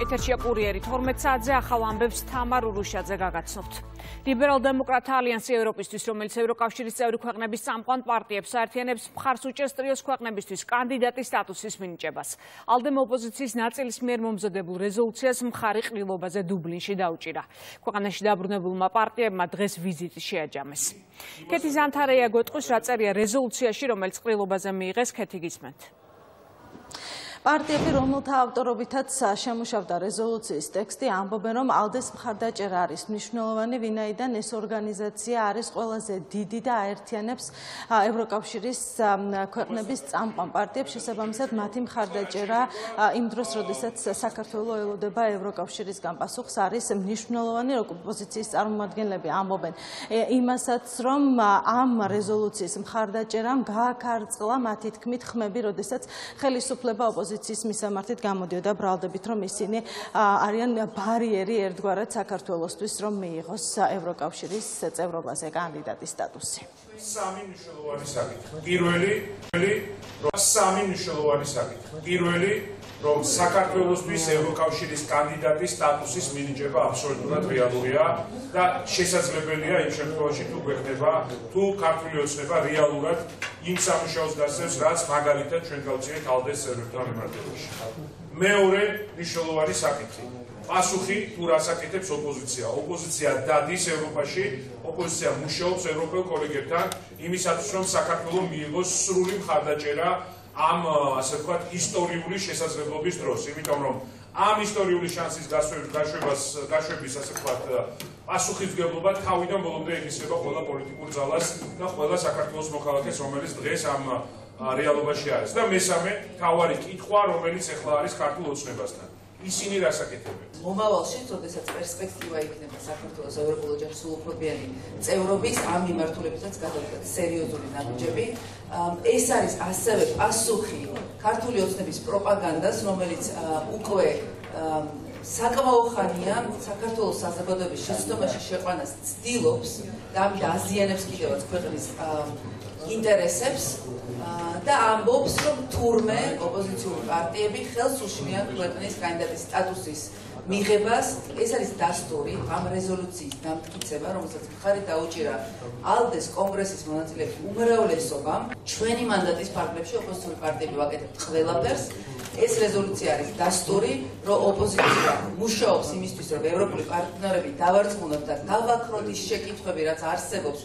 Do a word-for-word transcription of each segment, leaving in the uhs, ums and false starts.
ეთერშია კურიერი თორმეტ საათზე ახალ ამბებს თამარ ურუშაძე გაგაცნობთ. ლიბერალ-დემოკრატთა ალიანსი ევროპისთვის, რომელიც ევროკავშირის წევრი ქვეყნების წამყვან პარტიებს აერთიანებს, მხარს უჭერს ტრიოს ქვეყნებისთვის კანდიდატის სტატუსის მინიჭებას. ალდემ ოპოზიციის ნაწილის მიერ მომზადებულ რეზოლუციას მხარი ყრილობაზე დუბლინში დაუჭირა. ქვეყანაში დაბრუნებულმა პარტიებმა დღეს ვიზიტი შეაჯამეს. ქეთი ზანთარეა გვეტყვის, რა წერია რეზოლუციაში, რომელიც ყრილობაზე მიიღეს, ქეთი გისმენთ. პარტიები, რომელთა ავტორობითაც შემუშავდა რეზოლუციის ტექსტი, ამბობენ, რომ ალდეს მხარდაჭერა არის მნიშვნელოვანი, ვინაიდან ეს ორგანიზაცია არის ყველაზე დიდი და აერთიანებს ევროკავშირის ქვეყნების წამყვან პარტიებს. შესაბამისად, მათი მხარდაჭერა იმ დროს, როდესაც საქართველო ელოდება ევროკავშირისგან პასუხს, არის მნიშვნელოვანი. ოპოზიციის წარმომადგენლები ამბობენ იმასაც, რომ ამ რეზოლუციის მხარდაჭერამ გააქარწყლა მათი თქმით ხმები, როდესაც ხელისუფლება ოპოზიციის ოპოზიციის მისამართით გამოდიოდა ბრალდებით, რომ ისინი არიან ბარიერი ერთგვარად საქართველოსთვის, რომ მიიღოს ევროკავშირის წევრობაზე კანდიდატის სტატუსი. სამი მნიშვნელოვანი საკითხი. პირველი, სამი მნიშვნელოვანი საკითხი. პირველი, რომ საქართველოსთვის ევროკავშირის კანდიდატის სტატუსის მინიჭება აბსოლუტურად რეალურია და შესაძლებელია იმ შემთხვევაში, თუ გვექნება, თუ ქართული ოცნება რეალურად იმ სამუშაოს გასცემს, რაც მაგალითად ჩვენ გავწიეთ ალდეს წევრებთან მიმართებაში. მეორე მნიშვნელოვანი საკითხი. პასუხი თუ რას აკეთებს ოპოზიცია. ოპოზიცია დადის ევროპაში, ოპოზიცია მუშაობს ევროპელ კოლეგებთან იმისათვის, რომ საქართველო მიიღოს სრული მხარდაჭერა ამ ასე ვთქვათ ისტორიული შესაძლებლობის დროს, იმიტომ რომ ამ ისტორიული შანსის გაშვებას გაშვების ასე ვთქვათ პასუხისმგებლობა თავიდან ბოლომდე ეკისრება ყველა პოლიტიკურ ძალას და ყველა საქართველოს მოქალაქეს, რომელიც დღეს ამ რეალობაში არის. და მესამე მთავარი კითხვა, რომელიც ახლა არის ქართულ ოცნებასთან. ისინი რას აკეთებენ? მომავალში, როდესაც პერსპექტივა იქნება საქართველოს ევროპულ ოჯახის სრულუფლებიანი წევრობის, ამ მიმართულებითაც გადავიდეთ სერიოზული ნაბიჯები. ეს არის ასევე პასუხი ქართული ოცნების პროპაგანდას, რომელიც უკვე საკმაო ხანია საქართველოს საზოგადოების შეცდომაში შეყვანას ცდილობს და ამით აზიანებს კიდევაც ქვეყნის ინტერესებს და ამბობს, რომ თურმე ოპოზიციური პარტიები ხელს უშლიან ქვეყნის კანდიდატის სტატუსის მიღებას. ეს არის დასტური ამ რეზოლუციის დამტკიცება, რომელსაც მხარი დაუჭირა ალდეს კონგრესის მონაწილეების უმრავლესობამ. ჩვენი მანდატის ფარგლებში ოპოზიციური პარტიები ვაკეთებთ ყველაფერს. ეს რეზოლუცია არის დასტური, რომ ოპოზიცია მუშაობს იმისთვის, რომ ევროპული პარტნიორები დავარწმუნოთ და დავაქროთ ის შეკითხვები, რაც არსებობს.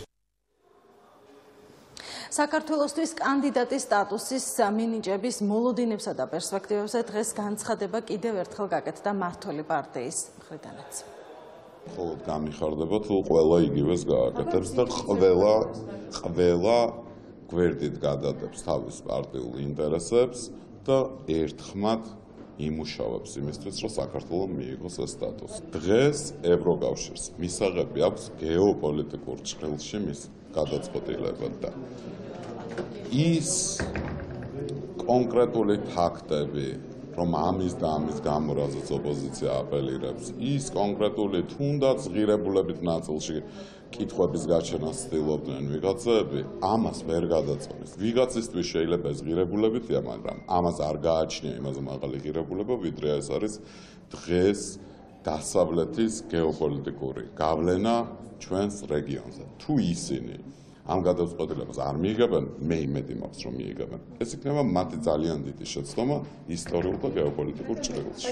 საქართველოსთვის კანდიდატის სტატუსის მინიჭების მოლოდინებსა და პერსპექტივებზე დღეს განცხადება კიდევ ერთხელ გაკეთდა მმართველი პარტიის მხრიდანაც. მხოლოდ განიხარდება, თუ ყველა იგივეს გააკეთებს და ყველა ყველა გვერდით გადადებს თავის პარტიულ ინტერესებს და ერთხმად იმუშავებს იმისთვის, რომ საქართველო მიიღოს ეს სტატუსი. დღეს ევროკავშირს მისაღები აქვს გეოპოლიტიკურ ჭრილში მის გადაწყვეტილებად და ის კონკრეტული ფაქტები, რომ ამის და ამის გამო, რაზეც ოპოზიცია აპელირებს, ის კონკრეტული თუნდაც ღირებულებით ნაწილში კითხვების გაჩენას ცდილობდნენ ვიღაცები, ამას ვერ გადაწყვეტს. ვიღაცისთვის შეიძლება ეს ღირებულებითია, მაგრამ ამას არ გააჩნია იმაზე მაღალი ღირებულება, ვიდრე ეს არის დღეს დასავლეთის გეოპოლიტიკური გავლენა ჩვენს რეგიონზე. თუ ისინი ამ გადაწყვეტილებას არ მიიღებენ, მე იმედი მაქვს, რომ მიიღებენ. ეს იქნება მათი ძალიან დიდი შეცდომა ისტორიულ და გეოპოლიტიკურ ჭრილში.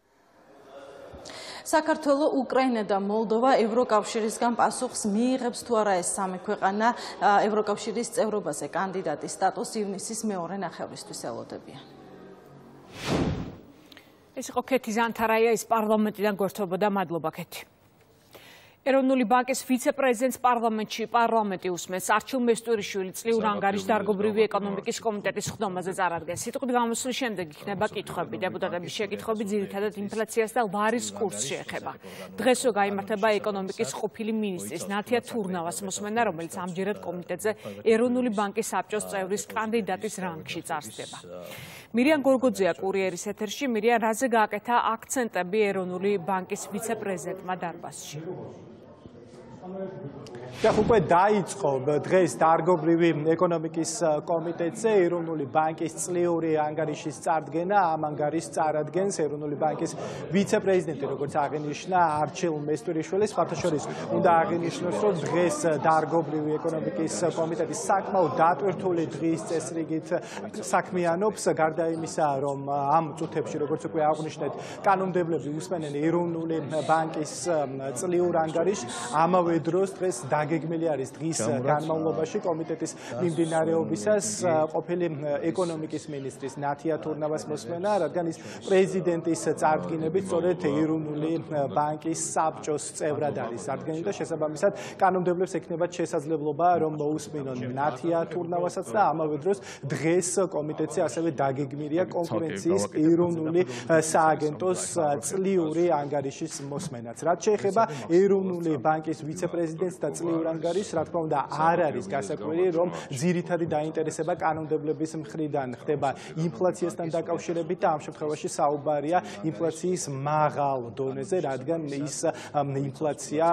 საქართველო, უკრაინა და მოლდოვა ევროკავშირისგან პასუხს მიიღებს თუ არა ეს სამი ქვეყანა ევროკავშირის წევრობაზე კანდიდატის სტატუსს ივნისის მეორე ნახევრისთვის ელოდებიან. ეს იყო ქეთი ზანთარაია, ის პარლამენტიდან გვერდთობოდა. მადლობა ქეთი. ეროვნული ბანკის ვიცე-პრეზიდენტს პარლამენტში პარლამენტი უსმენს. არჩილ მესტურიშვილი წლიური ანგარიშ დარგობრივი ეკონომიკის კომიტეტის ხდომაზე წარადგენს. სიტყვით გამოსვლის შემდეგ იქნება კითხვები. დეპუტატების შეკითხვები ძირითადად ინფლაციას და ლარის კურსს შეეხება. დღესვე გაიმართება ეკონომიკის ყოფილი მინისტრის ნათია თურნავას მოსმენა, რომელიც ამჯერად კომიტეტზე ეროვნული ბანკის საბჭოს წევრის კანდიდატის რანგში წარსდება. მირიან გორგოძეა კურიერის ეთერში. მირიან, რაზე გააკეთა აქცენტები ეროვნული ბანკის ვიცე-პრეზიდენტმა დარბაზში? და უკვე დაიწყო დღეს დარგობრივი ეკონომიკის კომიტეტზე ეროვნული ბანკის წლიური ანგარიშის წარდგენა. ამ ანგარიშს წარადგენს ეროვნული ბანკის ვიცე-პრეზიდენტი, როგორც აღინიშნა, არჩილ მესტურიშვილი. სხვათაშორის უნდა აღინიშნოს, რომ დღეს დარგობრივი ეკონომიკის კომიტეტის საკმაოდ დატვირთული დღის წესრიგით საქმიანობს. გარდა იმისა, რომ ამ წუთებში, როგორც უკვე აღვნიშნეთ, კანონმდებლები უსმენენ ეროვნული ბანკის წლიურ ანგარიშს, ამავე დროს დღეს დაგეგმილი არის დღის განმავლობაში კომიტეტის მიმდინარეობისას ყოფილი ეკონომიკის მინისტრის ნათია თურნავას მოსმენა, რადგან ის პრეზიდენტის წარდგინებით სწორედ ეროვნული ბანკის საბჭოს წევრად არის წარდგენილი და შესაბამისად კანონმდებლებს ექნებათ შესაძლებლობა რომ მოусმინონ ნათია თურნავასაც და ამავე დროს დღეს კომიტეტზე ასევე დაგეგმილია კონკურენციის ეროვნული სააგენტოს წლიური ანგარიშის მოსმენაც. რაც შეეხება ეროვნული ბანკის ვიცე-პრეზიდენტს და წლიურ ანგარიშს, რა თქმა უნდა, არ არის გასაკვირი, რომ ძირითადი დაინტერესება კანონმდებლების მხრიდან ხდება ინფლაციასთან დაკავშირებით და ამ შემთხვევაში საუბარია ინფლაციის მაღალ დონეზე, რადგან ის ინფლაცია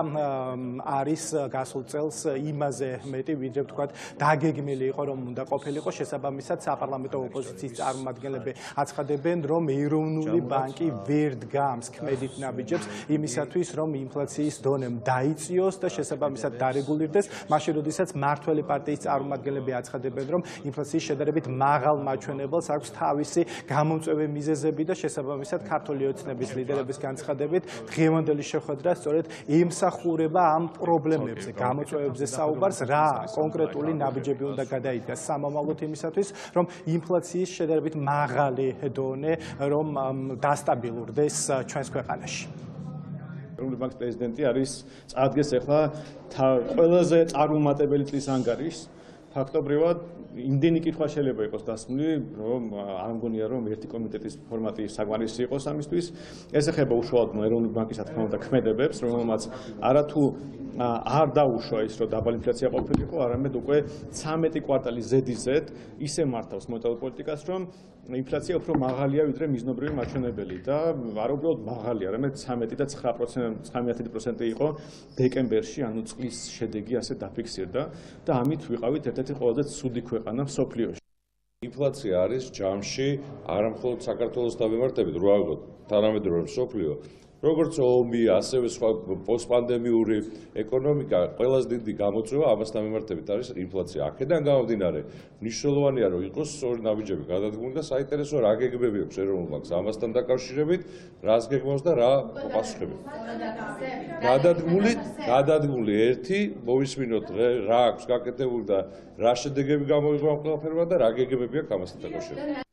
არის გასულ წელს იმაზე მეტი, ვიდრე ვთქვათ, დაგეგმილი იყო, რომ უნდა ყოფილიყო. შესაბამისად, საპარლამენტო ოპოზიციის წარმომადგენლები აცხადებენ, რომ ეროვნული ბანკი ვერ დგამს ქმედით ნაბიჯებს იმისათვის, რომ ინფლაციის დონემ დაიწიოს და შესაბამისად დარეგულირდეს, მაშინ როდესაც მმართველი პარტიის წარმომადგენლები აცხადებენ, რომ ინფლაციის შედარებით მაღალ მაჩვენებელს აქვს თავისი გამომწვევი მიზეზები და შესაბამისად ქართული ოცნების ლიდერების განცხადებით დღევანდელი შეხვედრა სწორედ ემსახურება ამ პრობლემებზე, გამოწვევებზე საუბარს, რა კონკრეტული ნაბიჯები უნდა გადაიდგას სამომავლოდ იმისათვის, რომ ინფლაციის შედარებით მაღალი დონე რომ დასტაბილურდეს ჩვენს ქვეყანაში. ეროვნული ბანკის პრეზიდენტი არის წარდგეს ახლა ყველაზე წარუმატებელი წლის ანგარიშს. ფაქტობრივად იმდენი კითხვა შეიძლება იყოს დასმული, რომ არ მგონია, რომ ერთი კომიტეტის ფორმატი საკმარისი იყოს ამისთვის. ეს ეხება უშუალოდ ეროვნული ბანკის, რა თქმა უნდა, ქმედებებს, რომელმაც არათუ არ დაუშვა ის, რომ დაბალი ინფლაცია ყოფილიყო, არამედ უკვე ცამეტი კვარტალი ზედიზედ ისე მართავს მონეტარულ პოლიტიკას, რომ ინფლაცია უფრო მაღალია ვიდრე მიზნობრივი მაჩვენებელი და არ უბრალოდ მაღალია, არამედ ცამეტი და ცხრა პროცენტი იყო დეკემბერში, ანუ წლის შედეგი ასე დაფიქსირდა და ამით ვიყავით ერთ-ერთი ყველაზე ცუდი ქვეყანა მსოფლიოში. ინფლაცია არის ჯამში არა მხოლოდ საქართველოს დამემართებით, რუაგოთ, თანამედროვე მსოფლიო, როგორც ომი, ასევე სხვა პოსტპანდემიური ეკონომიკა, ყველაზე დიდი გამოწვევა ამასთან მიმართებით არის ინფლაცია. აქედან გამომდინარე, მნიშვნელოვანია, რომ იყოს სწორი ნაბიჯები გადადგმული და საინტერესოა, რა გეგმები აქვს ეროვნულ ბანკს ამასთან დაკავშირებით, რას გეგმავს და რა პასუხები. გადადგმული, გადადგმული ერთი, მოვისმინოთ რა აქვს გაკეთებული და რა შედეგები გამოიღო ამ ყველაფერმა და რა გეგმები აქვს ამასთან დაკავშირებით.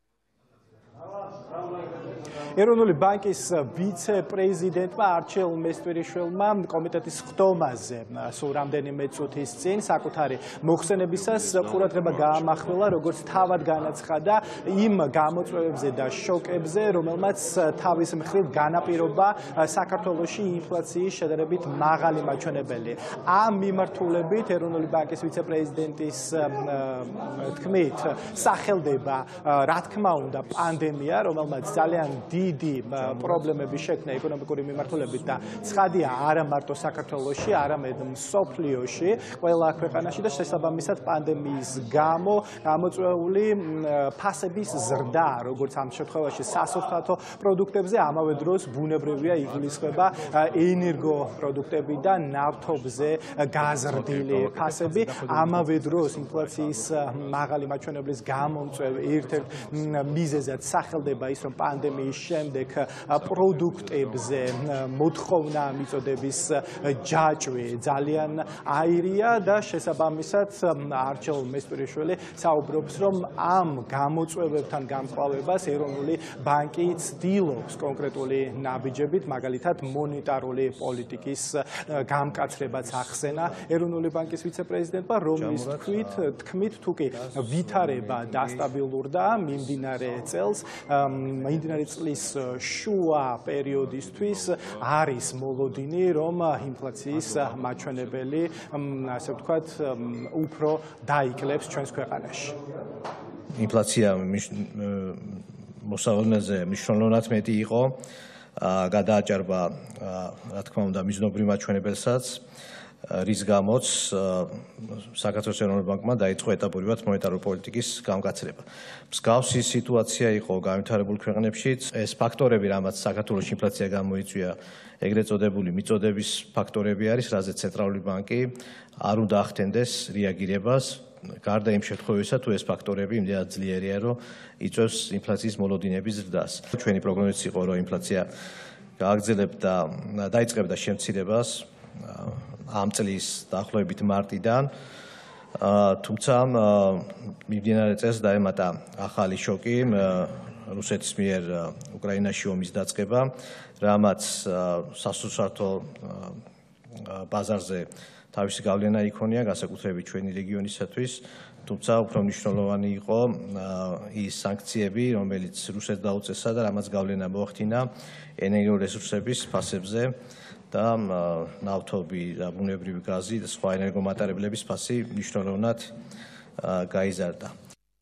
ეროვნული ბანკის ვიცე-პრეზიდენტმა არჩილ მესტურიშვილმა კომიტეტის ხდომაზე სულ რამდენიმე წუთის წინ საკუთარი მოხსენებისას ყურადღება გაამახვილა, როგორც თავად განაცხადა იმ გამოწვევებზე და შოკებზე, რომელმაც თავის მხრივ განაპირობა საქართველოში ინფლაციის შედარებით მაღალი მაჩვენებელი. ამ მიმართულებით ეროვნული ბანკის ვიცე-პრეზიდენტის თქმით, სახელდება, რა თქმა უნდა, პანდემია, რომელმაც ძალიან დიდი პრობლემები შექმნა ეკონომიკური მიმართულებით და ცხადია არა მარტო საქართველოში, არამედ მსოფლიოში, ყველა ქვეყანაში და შესაბამისად პანდემიის გამო გამოწვეული ფასების ზრდა, როგორც ამ შემთხვევაში სასოფლო პროდუქტებზე, ამავე დროს ბუნებრივია იგულისხმება ენერგო პროდუქტები და ნავთობზე გაზრდილი ფასები, ამავე დროს ინფლაციის მაღალი მაჩვენებლის გამომწვევ ერთ-ერთ მიზეზად სახელდება ის, რომ პანდემიის შემდეგ პროდუქტებზე მოთხოვნა მიწოდების ჯაჭვი ძალიან აირია და შესაბამისად არჩილ მესტურიშვილი საუბრობს, რომ ამ გამოწვევებთან გამკლავებას ეროვნული ბანკი ცდილობს კონკრეტული ნაბიჯებით, მაგალითად მონეტარული პოლიტიკის გამკაცრებაც ახსენა ეროვნული ბანკის ვიცე-პრეზიდენტმა, რომლის თქმით, თქმით თუ კი ვითარება დასტაბილურდა მიმდინარე წელს, მიმდინარე წლის შუა პერიოდისთვის არის მოლოდინი, რომ ინფლაციის მაჩვენებელი, ასე ვთქვათ, უფრო დაიკლებს ჩვენს ქვეყანაში. ინფლაცია მოსავალეზე მნიშვნელოვნად მეტი იყო, გადააჭარბა, რა თქმა უნდა, მიზნობრივ მაჩვენებელსაც რის გამოც საქართველოს ეროვნულ ბანკმა დაიწყო ეტაპობრივად მონეტარული პოლიტიკის გამკაცრება. მსგავსი სიტუაცია იყო განვითარებულ ქვეყნებშიც. ეს ფაქტორები, რამაც საქართველოს ინფლაცია გამოიწვია, ეგრეთ წოდებული მიწოდების ფაქტორები არის, რაზეც ცენტრალური ბანკი არ უნდა ახდენდეს რეაგირებას. გარდა იმ შემთხვევისა, თუ ეს ფაქტორები იმდენად ძლიერია, რომ იწვევს ინფლაციის მოლოდინების ზრდას. ჩვენი პროგნოზიც იყო, რომ ინფლაცია გააგრძელებდა და დაიწყებდა შემცირებას ამ წლის დაახლოებით მარტიდან, თუმცა მიმდინარე წელს დაემატა ახალი შოკი რუსეთის მიერ უკრაინაში ომის დაწყება, რამაც სასურსათო ბაზარზე თავისი გავლენა იქონია, განსაკუთრებით ჩვენი რეგიონისათვის, თუმცა უფრო მნიშვნელოვანი იყო ის სანქციები, რომელიც რუსეთს დაუწესა და რამაც გავლენა მოახდინა ენერგორესურსების ფასებზე და ნავთობი და ბუნებრივი გაზი და სხვა ენერგომატარებლების ფასი მნიშვნელოვნად გაიზარდა.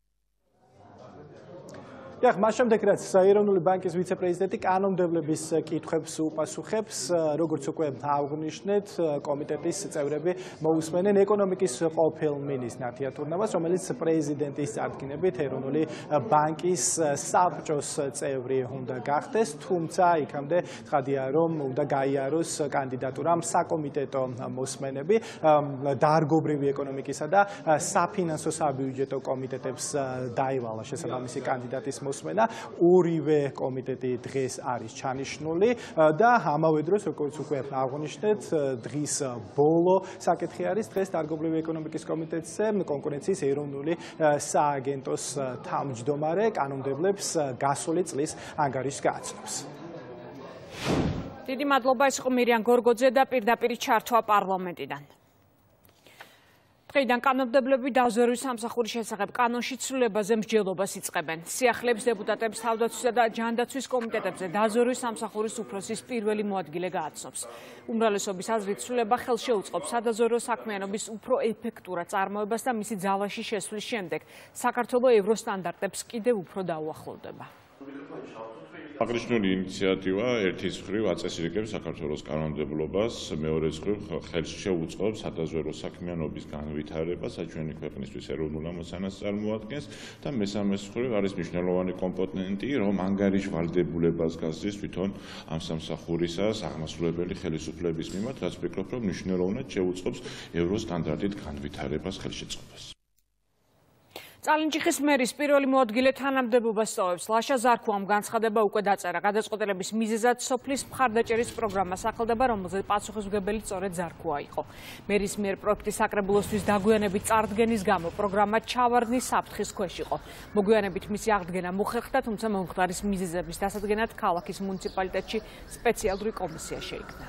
Ja, მას შემდეგ რაც ეროვნული ბანკის ვიცე-პრეზიდენტი კანონმდებლობის კითხვებს უპასუხებს, როგორც უკვე აღნიშნეთ, კომიტეტის წევრები მოусმენენ ეკონომიკის ყოფილ მინისტრ ნათია თურნავას, რომელიც პრეზიდენტის წარდგინებით ეროვნული ბანკის საბჭოს წევრი უნდა გახდეს, თუმცა იქამდე ცხადია, რომ უნდა გაიაროს კანდიდატურამ საკომიტეტო მოსმენები, დარგობრივი ეკონომიკისა და საფინანსო საბიუჯეტო კომიტეტებს დაივალა შესაბამისი კანდიდატის მოსმენა. ორივე კომიტეტი დღეს არის ჩანიშნული და ამავე დროს, როგორც უკვე აღნიშნეთ, დღის ბოლო საკითხი არის დღეს დარგობრივი ეკონომიკის კომიტეტზე კონკურენციის ეროვნული სააგენტოს თავმჯდომარე კანონმდებლებს გასული წლის ანგარიშს გააცნობს. დიდი მადლობა, ეს იყო მირიან გორგოძე და პირდაპირ ჩართვა პარლამენტიდან. დღეიდან კანონმდებლები დაზვერვის სამსახურის შესახებ კანონში ცვლილებაზე მსჯელობას იწყებენ. სიახლეებს დეპუტატების თავდაცვისა და ჯანდაცვის კომიტეტებზე დაზვერვის სამსახურის უფროსის პირველი მოადგილე გააცნობს. უმრავლესობის აზრით ცვლილება ხელს შეუწყობს სადაზვერვო საქმიანობის უფრო ეფექტურად წარმოებას და მისი ძალაში შესვლის შემდეგ საქართველოს ევროსტანდარტებს კიდევ უფრო დაუახლოვდება. აღნიშნული ინიციატივა ერთის მხრივ აწესრიგებს საქართველოს კანონმდებლობას, მეორეს მხრივ ხელს შეუწყობს სადაზვერვო საქმიანობის განვითარებას, საჩვენი ქვეყნისთვის ეროვნულ ამოცანას წარმოადგენს და მესამეს მხრივ არის მნიშვნელოვანი კომპონენტი, რომ ანგარიშ ვალდებულებას გასცეს თვითონ ამ სამსახურისას აღმასრულებელი ხელისუფლების მიმართ, რაც ვფიქრობ, რომ მნიშვნელოვნად შეუწყობს ევროსტანდარტით განვითარებას ხელშეწყობას. წალენჯიხის მერის პირველი მოადგილე თანამდებობას სწოვებს. ლაშა ზარქუამ განცხადება უკვე დაწერა. გადაწყვეტილების მიზეზად სოფლის მხარდაჭერის პროგრამა სახელდება, რომელზეც პასუხისმგებელი სწორედ ზარქუა იყო. მერის მიერ პროექტის საკრებულოსთვის დაგვიანებით წარდგენის გამო პროგრამა ჩავარდნის საფრთხის ქვეშ იყო. მოგვიანებით მისი აღდგენა მოხერხდა, თუმცა მომხდარის მიზეზების დასადგენად ქალაქის მუნიციპალიტეტში სპეციალური კომისია შეიქმნა.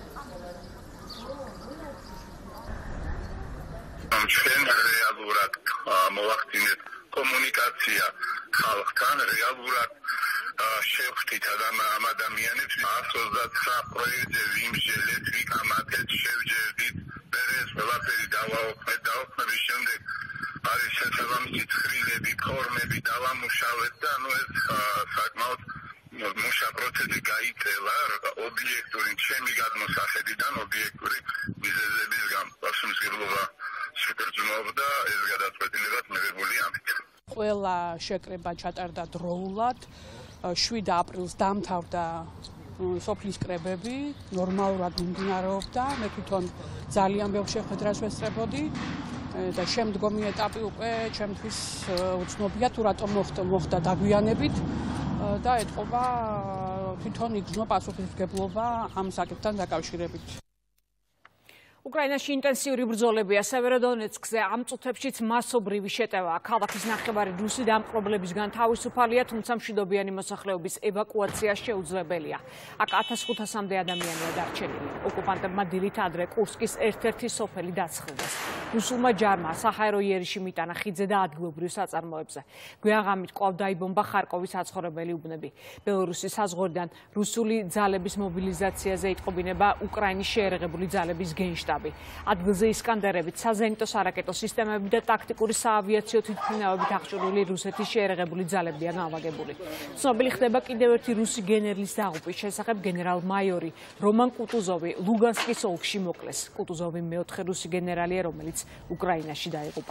ჩვენ რეალურად მოვახდინეთ კომუნიკაცია ხალხთან, რეალურად შევხვდით ამ ადამიანებს, εκατს ოცდათვრამეტ პროექტზე ვიმსჯელეთ, ვიკამათეთ, შევჯერდით, მერე ყველაფერი დავაოქმეთ, დაოქმების შემდეგ არის შესაბამისი ცხრილები, ფორმები დავამუშავეთ და ნუ ეს საკმაოდ მუშა პროცესი გაიწელა ობიექტური ჩემი გადმოსახედიდან ობიექტური მიზეზების გამო. პასუხისმგებლობა შეგრძნობდა ეს გადაწყვეტილებაც მიღებული ამით. ყველა შეკრება ჩატარდა დროულად. შვიდ აპრილს დამთავრდა სოფლის კრებები, ნორმალურად მიმდინარეობდა. მე თვითონ ძალიან ბევრ შეხვედრას ვესწრებოდი და შემდგომი ეტაპი უკვე ჩემთვის უცნობია, თუ რატომ მოხდა დაგვიანებით და ეთყობა თვითონ იგრძნო პასუხისმგებლობა ამ საკითხთან დაკავშირებით. უკრაინაში ინტენსიური ბრძოლებია. სევეროდონეცკზე ამ წუთებშიც მასობრივი შეტევაა. ქალაქის ნახევარი რუსი დამპყრობლებისგან თავისუფალია, თუმცა მშვიდობიანი მოსახლეობის ევაკუაცია შეუძლებელია. აქ ათას ხუთასამდე ადამიანია დარჩენილი. ოკუპანტებმა დილით ადრე კურსკის ერთ-ერთი სოფელი დაცხილეს. რუსულმა ჯარმა საჰაერო იერიში მიტანა ხიდზე და ადგილობრივ საწარმოებზე. გვიანღამით კვლავ დაიბომბა ხარკოვის საცხოვრებელი უბნები. ბელორუსის საზღვრიდან რუსული ძალების მობილიზაციაზე იტყობინება უკრაინის შეერაღებული ძალების გენშტაბი. შტაბი. ადგილზე ისკანდერებით, საზენიტო სარაკეტო სისტემები და ტაქტიკური საავიაციო თვითმფრინავებით აღჭურვილი რუსეთის შეერაღებული ძალებია განლაგებული. ცნობილი ხდება კიდევ ერთი რუსი გენერლის დაღუპვის შესახებ. გენერალ-მაიორი რომან კუტუზოვი ლუგანსკის ოლქში მოკლეს. კუტუზოვი მეოთხე რუსი გენერალია, რომელიც უკრაინაში დაიღუპა.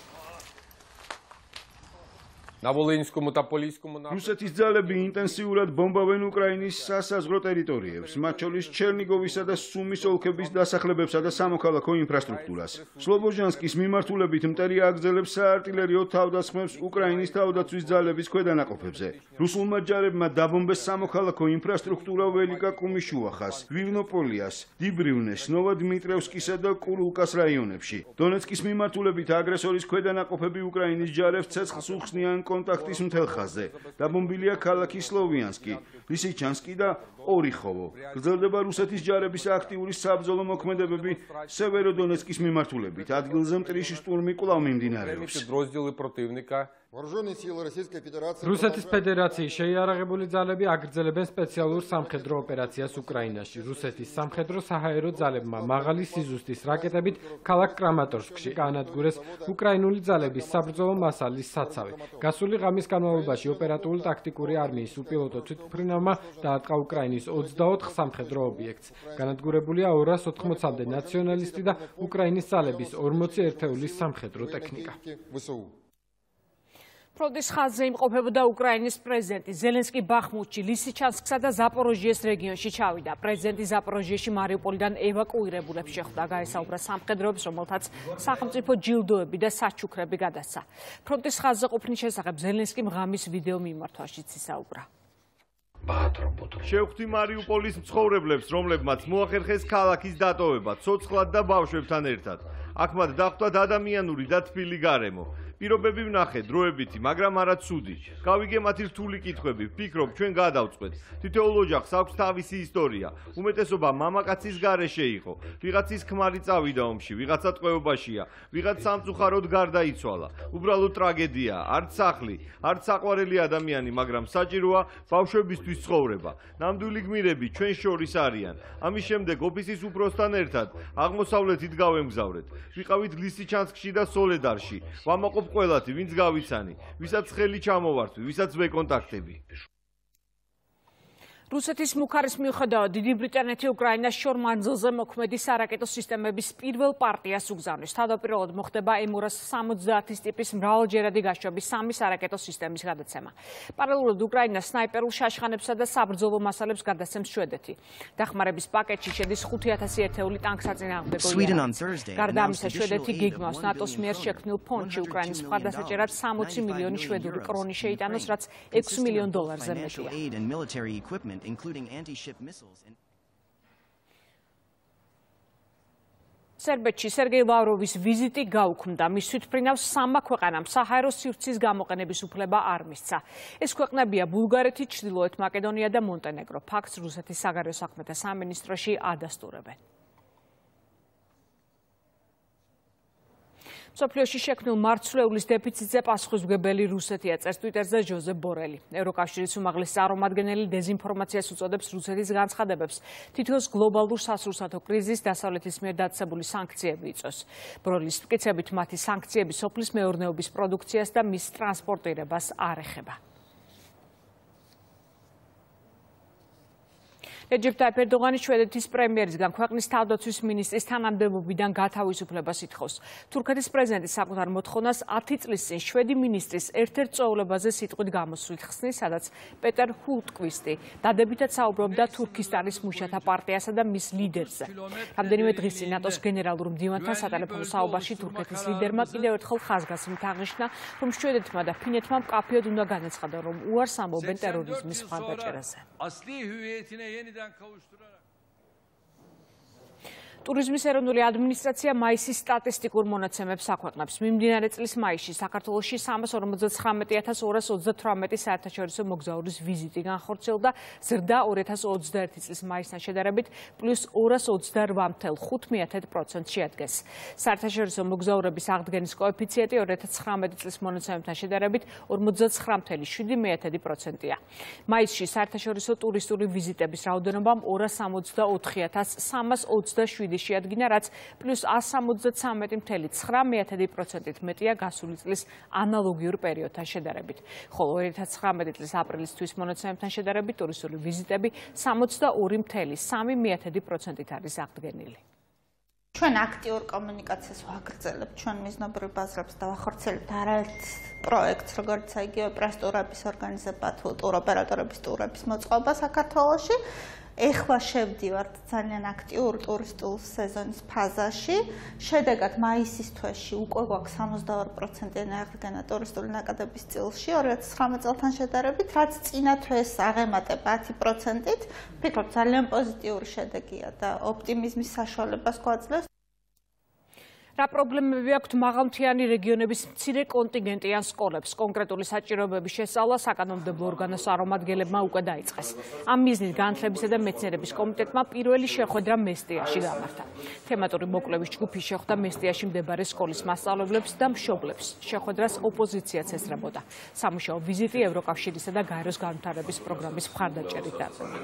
რუსეთის ძალები ინტენსიურად ბომბავენ უკრაინის სასაზღვრო ტერიტორიებს, მათ შორის ჩერნიგოვისა და სუმის ოლქების დასახლებებსა და სამოქალაქო ინფრასტრუქტურას. სლობოჟანსკის მიმართულებით მტერი აგრძელებს საარტილერიო თავდასხმებს უკრაინის თავდაცვის ძალების ქვედანაყოფებზე. რუსულმა ჯარებმა დაბომბეს სამოქალაქო ინფრასტრუქტურა ველიკა-კუმიშუახას, ვივნოპოლიას, დიბრივნეს, ნოვადმიტრევსკისა და კურულკას რაიონებში. დონეცკის მიმართულებით აგრესორის ქვედანაყოფები უკრაინის ჯარებს ცეცხლს უხსნიან კონტაქტის მთელ ხაზზე. დაბომბილია ქალაქი სლოვიანსკი, ლისიჩანსკი და ორიხოვო. გრძელდება რუსეთის ჯარების აქტიური საბრძოლო მოქმედებები სევეროდონეცკის მიმართულებით. ადგილზე მტრიში შტურმი კვლავ მიმდინარეობს. რუსეთის ფედერაციის შეიარაღებული ძალები აგრძელებენ სპეციალურ სამხედრო ოპერაციას უკრაინაში. რუსეთის სამხედრო-საჰაერო ძალებმა მაღალი სიზუსტის რაკეტებით ქალაქ კრამატორსკში გაანადგურეს უკრაინული ძალების საბრძოლო მასალის საცავი. გასული ღამის განმავლობაში ოპერატიულ-ტაქტიკური არმიის უპილოტო თვითმფრინავმა დაარტყა უკრაინის ოცდაოთხ სამხედრო ობიექტს. განადგურებულია ორას ოთხმოცამდე ნაციონალისტი და უკრაინის ძალების ორმოცი ერთეულის სამხედრო ტექნიკა. ფრონტის ხაზზე იმყოფებოდა უკრაინის პრეზიდენტი. ზელენსკი ბახმუტში, ლისიჩანსკსა და ზაპოროჟიეს რეგიონში ჩავიდა. პრეზიდენტი ზაპოროჟიეში მარიუპოლიდან ევაკუირებულებს შეხვდა, გაესაუბრა სამხედროებს, რომელთაც სახელმწიფო ჯილდოები და საჩუქრები გადასცა. ფრონტის ხაზზე ყოფნის შესახებ ზელენსკიმ ღამის ვიდეო მიმართვაშიც ისაუბრა. შევხვდი მარიუპოლის მცხოვრებლებს, რომლებმაც მოახერხეს ქალაქის დატოვება, ცოცხლად და ბავშვებთან ერთად. აქ მათ დახვდათ ადამიანური და თბილი გარემო. პირობები ვნახე, დროებითი, მაგრამ არა ცუდი. გავიგე მათი რთული კითხვები, ვფიქრობ, ჩვენ გადავწყვეთ. თითოეულ ოჯახს აქვს თავისი ისტორია. უმეტესობა მამაკაცის გარეშე იყო. ვიღაცის ქმარი წავიდა ომში, ვიღაცა ტყვეობაშია, ვიღაც სამწუხაროდ გარდაიცვალა. უბრალოდ ტრაგედია, არც სახლი, არც საყვარელი ადამიანი, მაგრამ საჭიროა ბავშვებისთვის ცხოვრება. ნამდვილი გმირები ჩვენ შორის არიან. ამის შემდეგ ოფისის უფროსთან ერთად აღმოსავლეთით გავემგზავრეთ. ვიყავით ლისიჩანსკში და სოლედარში. ვამაყობ ყველათი, ვინც გავიცანი, ვისაც ხელი ჩამოვართვი, ვისაც ვეკონტაქტები. რუსეთის მუქარის მიუხედავად დიდი ბრიტანეთი უკრაინას შორ მანძილზე მოქმედი სარაკეტო სისტემების პირველ პარტიას უგზავნის. თავდაპირველად მოხდება ემ ორას სამოცდაათის ტიპის მრავალჯერადი გაშვების სამი სარაკეტო სისტემის გადაცემა. პარალელურად უკრაინას სნაიპერულ შაშხანებსა და საბრძოლო მასალებს გადასცემს შვედეთი. დახმარების პაკეტში შედის ხუთი ათასი ერთეული ტანკსაწინააღმდეგო იარაღი. გარდა ამისა, შვედეთი გეგმავს ნატოს მიერ შექმნილ ფონდში უკრაინის მხარდასაჭერად სამოცი მილიონი შვედური კრონი შეიტანოს, რაც ექვსი მილიონ დოლარზე მეტია. including anti-ship missiles and სერბეთში სერგეი ლავროვის ვიზიტი გაუქმდა. მის თვითმფრინავს სამმა ქვეყანამ საჰაერო სივრცის გამოყენების უფლება არ მისცა. ეს ქვეყნებია ბულგარეთი, ჩრდილოეთ მაკედონია და მონტენეგრო. ფაქტს რუსეთის საგარეო საქმეთა სამინისტროში ადასტურებენ. მსოფლიოში შექმნილ მარცვლეულის დეფიციტზე პასუხისმგებელი რუსეთია, წერს ტვიტერზე ჟოზეფ ბორელი. ევროკავშირის უმაღლესი წარმომადგენელი დეზინფორმაციას უწოდებს რუსეთის განცხადებებს. თითქოს გლობალურ სასურსათო კრიზისს დასავლეთის მიერ დაწესებული სანქციები იწვევს. ბორელის მტკიცებით, მათი სანქციები სოფლის მეურნეობის პროდუქციას და მის ტრანსპორტირებას არ ეხება. რეჯეპ ტაიპ ერდოღანი შვედეთის პრემიერისგან ქვეყნის თავდაცვის ministris თანამდებობიდან გათავისუფლებას ითხოვს. თურქეთის პრეზიდენტი საკუთარ მოთხოვნას ათი წლის წინ შვედი ministris ერთ-ერთ წვეულებაზე სიტყვით გამოსვლით ხსნის, სადაც პეტერ ჰულტკვისტი დადებითად საუბრობდა თურქისტანის მუშათა პარტიასა და მის ლიდერზე. რამდენიმე დღის წინ ნატოს გენერალურ მდივანთან სატელეფონო საუბარში თურქეთის ლიდერმა კიდევ ერთხელ ხაზგასმით აღნიშნა, რომ შვედეთმა და ფინეთმა მკაფიოდ უნდა განაცხადონ, რომ უარს ამბობენ ტერორიზმის მხარდაჭერაზე. ტურიზმის ეროვნული ადმინისტრაცია მაისის სტატისტიკურ მონაცემებს აქვეყნებს. მიმდინარე წლის მაისში საქართველოში სამას ორმოცდათხრამეტი ათას ორას ოცდათვრამეტი საერთაშორისო მოგზაურის ვიზიტი განხორციელდა, ზრდა ორი ათას ოცდაერთი წლის მაისთან შედარებით პლუს ორას ოცდარვა ათას ხუთი მეთერთმეტ პროცენტს შეადგენს. საერთაშორისო მოგზაურების აღდგენის კოეფიციენტი ორი ათას ცხრამეტი წლის მონაცემებთან შედარებით ორმოცდათხრამი ათას შვიდი მეთერთმეტი პროცენტია. მაისში საერთაშორისო ტურისტული ვიზიტების რაოდენობამ ორას სამოცდაოთხი ათას სამას ოცდაშვიდი ყოფილი შეადგინა, რაც პლუს ას სამოცდათსამეტი წუთი ცხრამეტი პროცენტით მეტია გასული წლის ანალოგიურ პერიოდთან შედარებით. ხოლო ორი ათას ცხრამეტი წლის აპრილის თვის მონაცემებთან შედარებით ტურისტული ვიზიტები სამოცდაორი წუთი სამი პროცენტით არის აღდგენილი. ჩვენ აქტიურ კომუნიკაციას ვაგრძელებთ, ჩვენ მიზნობრივ ბაზრებს დავახორციელებთ არაერთ პროექტს, როგორც იგივე პრესტურების ორგანიზება თუ ტუროპერატორების ტურების მოწყობა საქართველოში. ეხლა შევდივართ ძალიან აქტიურ ტურისტულ სეზონის ფაზაში. შედეგად მაისის თვეში უკვე გვაქვს სამოცდაორი პროცენტიანი აღდგენა ტურისტული ნაკადების წილში ორი ათას ცხრამეტ წელთან შედარებით, რაც წინა თვეს აღემატება ათი პროცენტით. ვფიქრობ, ძალიან პოზიტიური შედეგია და ოპტიმიზმის საშუალებას გვაძლევს. რა პრობლემები აქვთ მაღალმთიანი რეგიონების მცირე კონტინგენტიან სკოლებს? კონკრეტული საჭიროებების შესწავლა საკანონმდებლო ორგანოს წარმომადგენლებმა უკვე დაიწყეს. ამ მიზნით განათლებისა და მეცნიერების კომიტეტმა პირველი შეხვედრა მესტიაში გამართა. თემატური მოკვლევის ჯგუფი შეხვდა მესტიაში მდებარე სკოლის მასწავლებლებს და მშობლებს. შეხვედრას ოპოზიციაც ესწრებოდა. სამუშაო ვიზიტი ევროკავშირისა და გაეროს განვითარების პროგრამის მხარდაჭერით დაწყდა.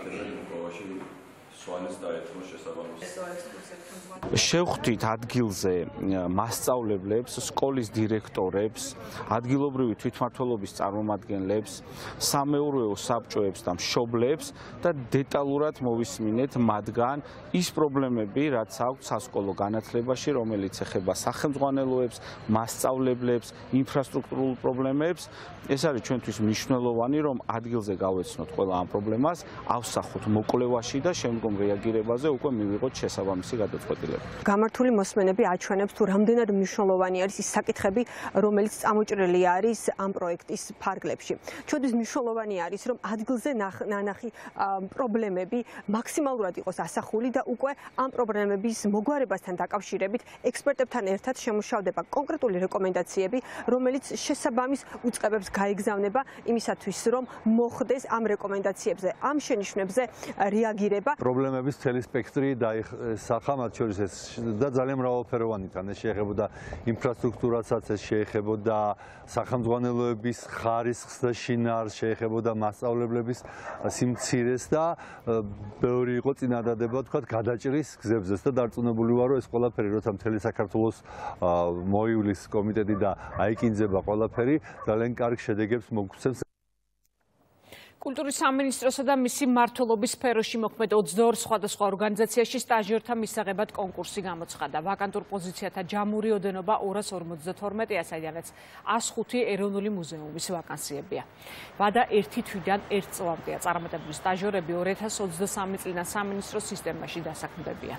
შევხვდით ადგილზე მასწავლებლებს, სკოლის დირექტორებს, ადგილობრივი თვითმმართველობის წარმომადგენლებს, სამეურვეო საბჭოებს და მშობლებს და დეტალურად მოვისმინეთ მათგან ის პრობლემები, რაც აქვთ სასკოლო განათლებაში, რომელიც ეხება სახელმძღვანელოებს, მასწავლებლებს, ინფრასტრუქტურულ პრობლემებს. ეს არის ჩვენთვის მნიშვნელოვანი, რომ ადგილზე გავეცნოთ ყველა ამ პრობლემას, ავსახოთ მოკვლევაში და შემდგომ რეაგირებაზე უკვე მივიღოთ შესაბამისი გადაწყვეტილება. გამართული მოსმენები აჩვენებს თუ რამდენად მნიშვნელოვანი არის ის საკითხები, რომელიც წამოჭრილი არის ამ პროექტის ფარგლებში. ჩვენთვის მნიშვნელოვანი არის, რომ ადგილზე ნანახი პრობლემები მაქსიმალურად იყოს ასახული და უკვე ამ პრობლემების მოგვარებასთან დაკავშირებით ექსპერტებთან ერთად შემუშავდება კონკრეტული რეკომენდაციები, რომელიც შესაბამის უწყებებს გაიგზავნება იმისათვის, რომ მოხდეს ამ რეკომენდაციებზე, ამ შენიშვნებზე რეაგირება. პრობლემების მთელი სპექტრი დაიხსახა, მათ შორის ეს და ძალიან მრავალფეროვანი თან ეს შეეხებოდა ინფრასტრუქტურასაც, ეს შეეხებოდა სახელმძღვანელოების ხარისხს და შინაარსს, შეეხებოდა მასწავლებლების სიმცირეს და ბევრი იყო წინადადება, თქვათ, გადაჭრის გზებზეც და დარწმუნებული ვარ, რომ ეს ყველაფერი, როცა მთელი საქართველოს მოივლის კომიტეტი და აიკინძება ყველაფერი, ძალიან კარგ შედეგებს მოგცემს. კულტურის სამინისტროსა და მისი მმართველობის სფეროში მოქმედ ოცდაორ სხვადასხვა ორგანიზაციაში სტაჟიორთა მისაღებად კონკურსი გამოცხადა. ვაკანტურ პოზიციათა ჯამური ოდენობა ორას ორმოცდათორმეტია, საიდანაც ას ხუთი ეროვნული მუზეუმის ვაკანსიებია. ვადა ერთი თვიდან ერთ წლამდეა. წარმატებული სტაჟიორები ორი ათას ოცდასამი წლიდან სამინისტროს სისტემაში დასაქმდებიან.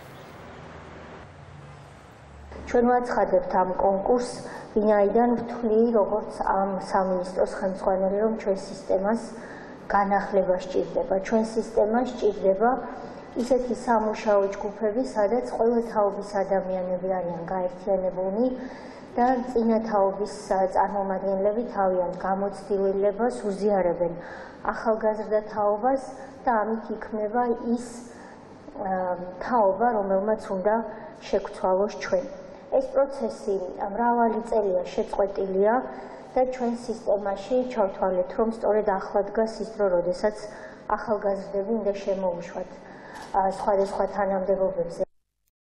ჩვენ ვაცხადებთ ამ კონკურსს, ვინაიდან ვთვლი, როგორც ამ სამინისტროს ხელმძღვანელი, რომ ჩვენ სისტემას განახლება სჭირდება. ჩვენ სისტემას სჭირდება ისეთი სამუშაო ჯგუფები, სადაც ყველა თაობის ადამიანები არიან გაერთიანებულნი და წინა თაობის წარმომადგენლები თავიანთ გამოცდილებას უზიარებენ ახალგაზრდა თაობას და ამით იქმნება ის თაობა, რომელმაც უნდა შეგვცვალოს ჩვენ. ეს პროცესი მრავალი წელია შეწყვეტილია და ჩვენ სისტემაში ჩავთვალეთ, რომ სწორედ ახლა დგას ის დრო, როდესაც ახალგაზრდები უნდა შემოუშვათ სხვადასხვა თანამდებობებზე.